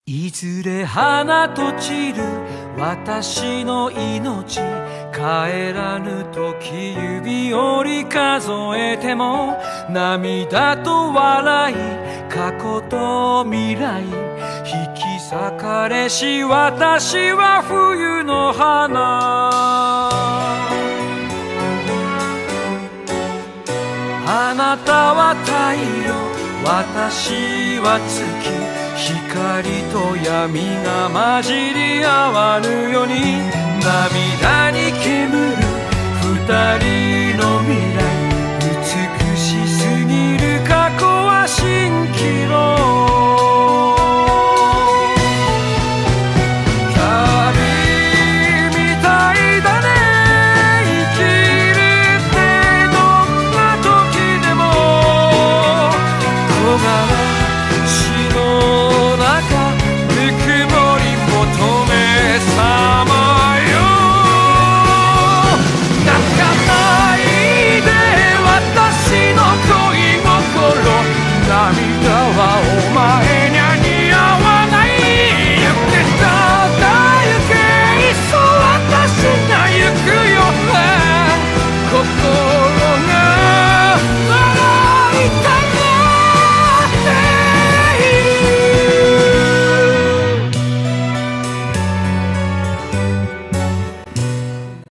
いずれ花と散る私の命、帰らぬ時指折り数えても、涙と笑い過去と未来引き裂かれし私は冬の花。あなたは太陽、私は月、光と闇が混じり合わぬように、涙に煙る二人の未来、